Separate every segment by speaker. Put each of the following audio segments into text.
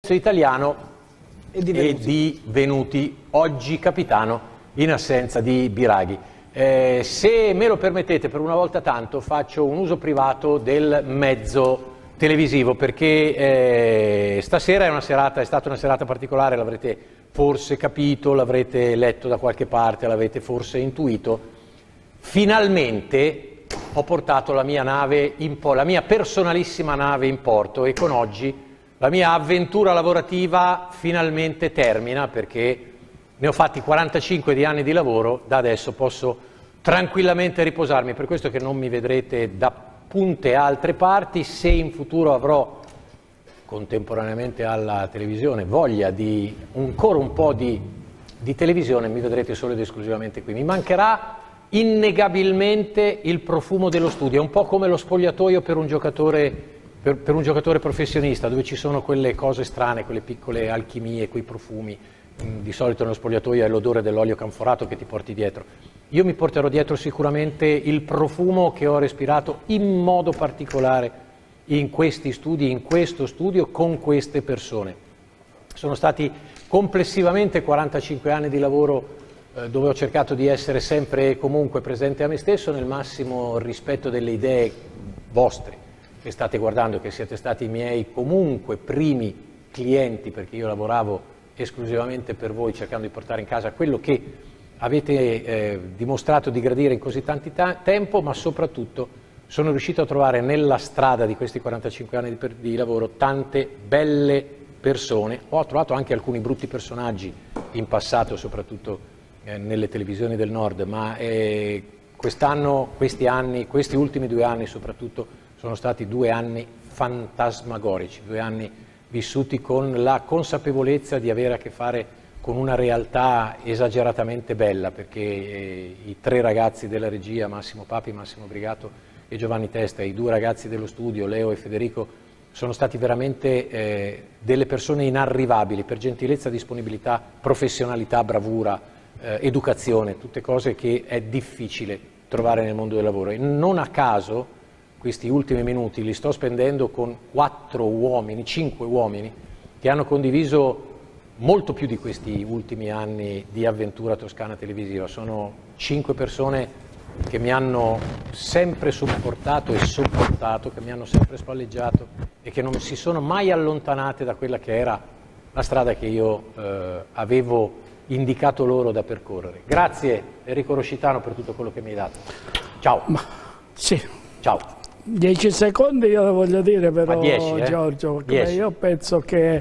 Speaker 1: italiano e di Venuti, oggi capitano in assenza di Biraghi. Se me lo permettete, per una volta tanto faccio un uso privato del mezzo televisivo, perché stasera è stata una serata particolare, l'avrete forse capito, l'avrete letto da qualche parte, l'avrete forse intuito. Finalmente ho portato la mia nave la mia personalissima nave in porto, e con oggi la mia avventura lavorativa finalmente termina, perché ne ho fatti 45 di anni di lavoro, da adesso posso tranquillamente riposarmi. Per questo che non mi vedrete da punte altre parti. Se in futuro avrò contemporaneamente alla televisione voglia di ancora un po' di televisione, mi vedrete solo ed esclusivamente qui. Mi mancherà innegabilmente il profumo dello studio, è un po' come lo spogliatoio per un giocatore professionista, dove ci sono quelle cose strane, quelle piccole alchimie, quei profumi. Di solito nello spogliatoio è l'odore dell'olio canforato che ti porti dietro. Io mi porterò dietro sicuramente il profumo che ho respirato in modo particolare in questi studi, in questo studio, con queste persone. Sono stati complessivamente 45 anni di lavoro dove ho cercato di essere sempre e comunque presente a me stesso, nel massimo rispetto delle idee vostre che state guardando, che siete stati i miei comunque primi clienti, perché io lavoravo esclusivamente per voi, cercando di portare in casa quello che avete dimostrato di gradire in così tanto tempo, ma soprattutto sono riuscito a trovare nella strada di questi 45 anni di lavoro tante belle persone. Ho trovato anche alcuni brutti personaggi in passato, soprattutto nelle televisioni del nord, ma quest'anno, questi ultimi 2 anni soprattutto, sono stati 2 anni fantasmagorici, 2 anni vissuti con la consapevolezza di avere a che fare con una realtà esageratamente bella, perché i 3 ragazzi della regia, Massimo Papi, Massimo Brigato e Giovanni Testa, i 2 ragazzi dello studio, Leo e Federico, sono stati veramente delle persone inarrivabili per gentilezza, disponibilità, professionalità, bravura, educazione, tutte cose che è difficile trovare nel mondo del lavoro. E non a caso questi ultimi minuti li sto spendendo con 5 uomini che hanno condiviso molto più di questi ultimi anni di avventura toscana televisiva. Sono 5 persone che mi hanno sempre supportato e sopportato, che mi hanno sempre spalleggiato e che non si sono mai allontanate da quella che era la strada che io avevo indicato loro da percorrere. Grazie Enrico Roscitano per tutto quello che mi hai dato. Ciao.
Speaker 2: Sì.
Speaker 1: Ciao.
Speaker 2: 10 secondi io lo voglio dire, però
Speaker 1: 10,
Speaker 2: Giorgio,
Speaker 1: 10.
Speaker 2: Io penso che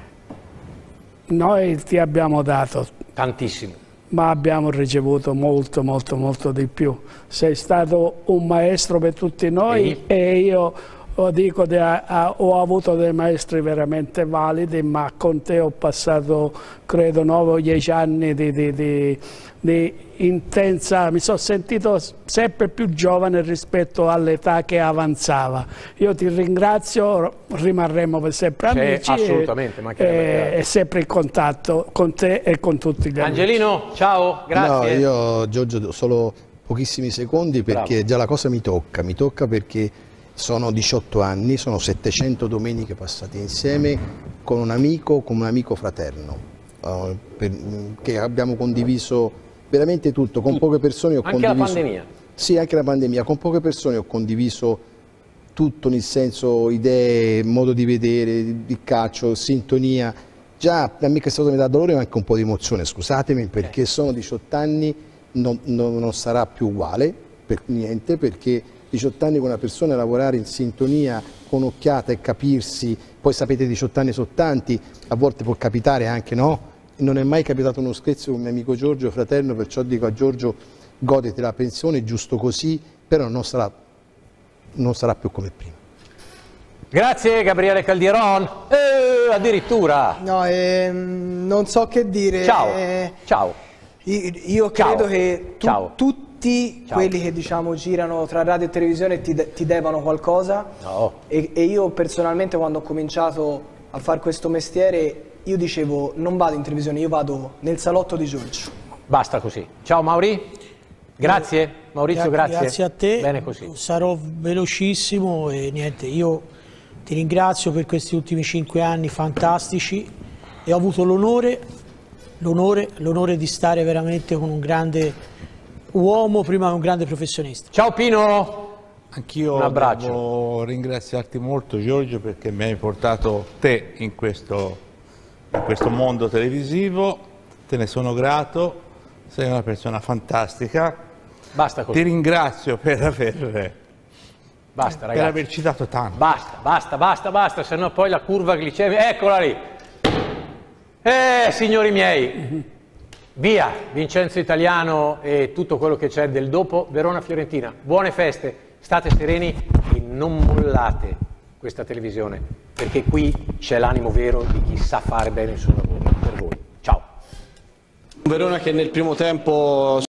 Speaker 2: noi ti abbiamo dato
Speaker 1: tantissimo,
Speaker 2: ma abbiamo ricevuto molto, molto, molto di più. Sei stato un maestro per tutti noi e io dico ho avuto dei maestri veramente validi, ma con te ho passato credo 9 o 10 anni di intensa, mi sono sentito sempre più giovane rispetto all'età che avanzava. Io ti ringrazio, rimarremo per sempre amici
Speaker 1: assolutamente,
Speaker 2: e sempre in contatto con te e con tutti gli amici.
Speaker 1: Angelino, ciao, grazie.
Speaker 3: No, io Giorgio solo pochissimi secondi, perché
Speaker 1: Bravo.
Speaker 3: Già la cosa mi tocca perché sono 18 anni, sono 700 domeniche passate insieme con un amico fraterno, che abbiamo condiviso veramente tutto, con poche persone ho condiviso...
Speaker 1: Anche la pandemia?
Speaker 3: Sì, anche la pandemia, con poche persone ho condiviso tutto, nel senso idee, modo di vedere, di calcio, sintonia. Già a me che è stato mi dà dolore, ma anche un po' di emozione, scusatemi, perché sono 18 anni, non sarà più uguale, per niente, perché 18 anni con una persona, lavorare in sintonia, con occhiata e capirsi, poi sapete 18 anni sono tanti, a volte può capitare anche no, non è mai capitato uno scherzo con il mio amico Giorgio, fraterno, perciò dico a Giorgio goditi la pensione, giusto così, però non sarà più come prima.
Speaker 1: Grazie Gabriele Caldieron, addirittura.
Speaker 4: No, non so che dire.
Speaker 1: Ciao, ciao.
Speaker 4: Io credo che tutti
Speaker 1: Ciao.
Speaker 4: quelli che diciamo girano tra radio e televisione ti devono qualcosa.
Speaker 1: No.
Speaker 4: E io personalmente, quando ho cominciato a fare questo mestiere, io dicevo non vado in televisione, io vado nel salotto di Giorgio.
Speaker 1: Basta così. Ciao Mauri, grazie. Maurizio, grazie.
Speaker 5: Grazie a te.
Speaker 1: Bene così.
Speaker 5: Sarò velocissimo e niente, io Ti ringrazio per questi ultimi 5 anni fantastici e ho avuto l'onore di stare veramente con un grande uomo prima che un grande professionista.
Speaker 1: Ciao Pino!
Speaker 6: Anch'io
Speaker 1: un abbraccio.
Speaker 6: devo ringraziarti molto, Giorgio, perché mi hai portato te in questo mondo televisivo, te ne sono grato, sei una persona fantastica.
Speaker 1: Basta così.
Speaker 6: Ti ringrazio per averci dato tanto.
Speaker 1: Basta, se no poi la curva glicemica, eccola lì. Signori miei, via Vincenzo Italiano e tutto quello che c'è del dopo Verona-Fiorentina. Buone feste, state sereni e non mollate questa televisione, perché qui c'è l'animo vero di chi sa fare bene il suo lavoro per voi. Ciao.
Speaker 7: Verona che nel primo tempo